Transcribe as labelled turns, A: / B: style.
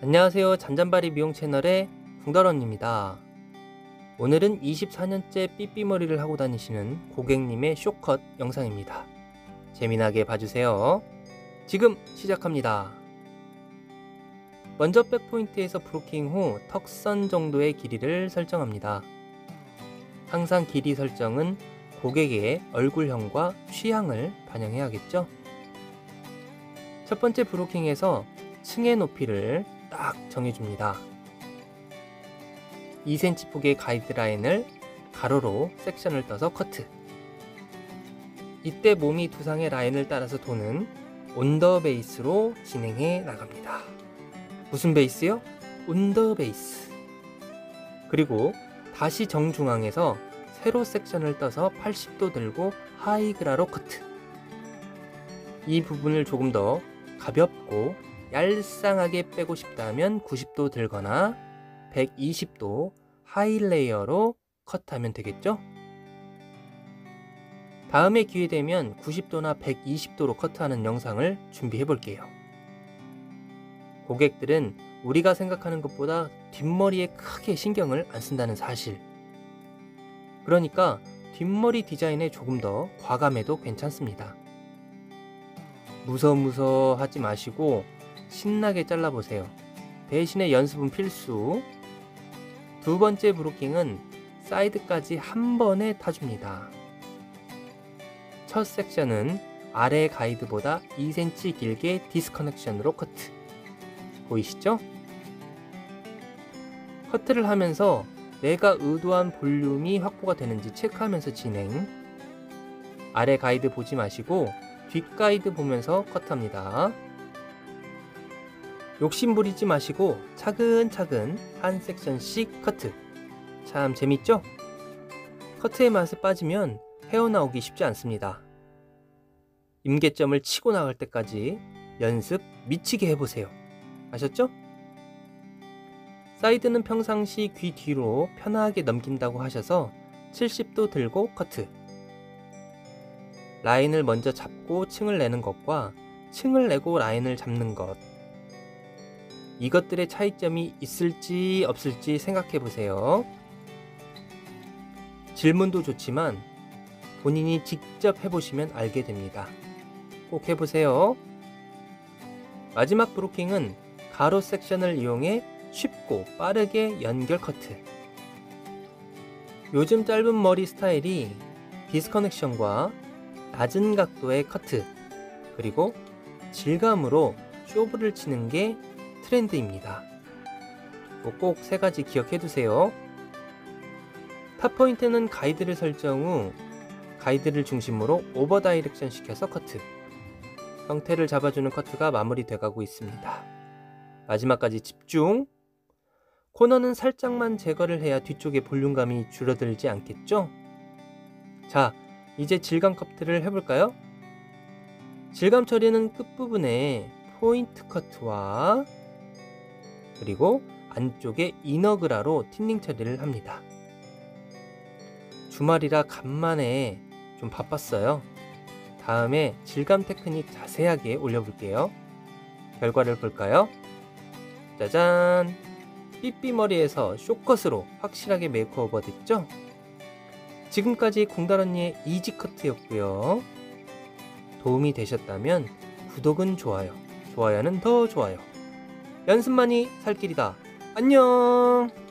A: 안녕하세요. 잔잔바리 미용 채널의 궁다런입니다. 오늘은 24년째 삐삐머리를 하고 다니시는 고객님의 쇼컷 영상입니다. 재미나게 봐주세요. 지금 시작합니다. 먼저 백포인트에서 브로킹 후 턱선 정도의 길이를 설정합니다. 항상 길이 설정은 고객의 얼굴형과 취향을 반영해야겠죠? 첫 번째 브로킹에서 층의 높이를 딱 정해줍니다. 2cm 폭의 가이드라인을 가로로 섹션을 떠서 커트. 이때 몸이 두상의 라인을 따라서 도는 온더 베이스로 진행해 나갑니다. 무슨 베이스요? 온더 베이스. 그리고 다시 정중앙에서 세로 섹션을 떠서 80도 들고 하이그라로 커트. 이 부분을 조금 더 가볍고 얄쌍하게 빼고 싶다면 90도 들거나 120도 하이레이어로 컷하면 되겠죠? 다음에 기회되면 90도나 120도로 커트하는 영상을 준비해 볼게요. 고객들은 우리가 생각하는 것보다 뒷머리에 크게 신경을 안 쓴다는 사실. 그러니까 뒷머리 디자인에 조금 더 과감해도 괜찮습니다. 무서무서 하지 마시고 신나게 잘라보세요. 대신에 연습은 필수. 두 번째 브로킹은 사이드까지 한 번에 타줍니다. 첫 섹션은 아래 가이드보다 2cm 길게 디스커넥션으로 커트. 보이시죠? 커트를 하면서 내가 의도한 볼륨이 확보가 되는지 체크하면서 진행. 아래 가이드 보지 마시고 뒷 가이드 보면서 컷합니다. 욕심 부리지 마시고 차근차근 한 섹션씩 커트. 참 재밌죠? 커트의 맛에 빠지면 헤어나오기 쉽지 않습니다. 임계점을 치고 나갈 때까지 연습 미치게 해보세요. 아셨죠? 사이드는 평상시 귀 뒤로 편하게 넘긴다고 하셔서 70도 들고 커트. 라인을 먼저 잡고 층을 내는 것과 층을 내고 라인을 잡는 것. 이것들의 차이점이 있을지 없을지 생각해 보세요. 질문도 좋지만 본인이 직접 해보시면 알게 됩니다. 꼭 해보세요. 마지막 브로킹은 가로 섹션을 이용해 쉽고 빠르게 연결 커트. 요즘 짧은 머리 스타일이 디스커넥션과 낮은 각도의 커트, 그리고 질감으로 쇼부를 치는 게 트렌드입니다. 꼭 세 가지 기억해 두세요. 탑 포인트는 가이드를 설정 후 가이드를 중심으로 오버 다이렉션 시켜서 커트. 형태를 잡아주는 커트가 마무리돼 가고 있습니다. 마지막까지 집중. 코너는 살짝만 제거를 해야 뒤쪽에 볼륨감이 줄어들지 않겠죠? 자, 이제 질감 커트를 해볼까요? 질감 처리는 끝부분에 포인트 커트와 그리고 안쪽에 이너그라로 틴닝 처리를 합니다. 주말이라 간만에 좀 바빴어요. 다음에 질감 테크닉 자세하게 올려볼게요. 결과를 볼까요? 짜잔! 삐삐머리에서 쇼컷으로 확실하게 메이크오버 됐죠? 지금까지 궁다런니의 이지커트였고요. 도움이 되셨다면 구독은 좋아요, 좋아요는 더 좋아요. 연습만이 살 길이다. 안녕!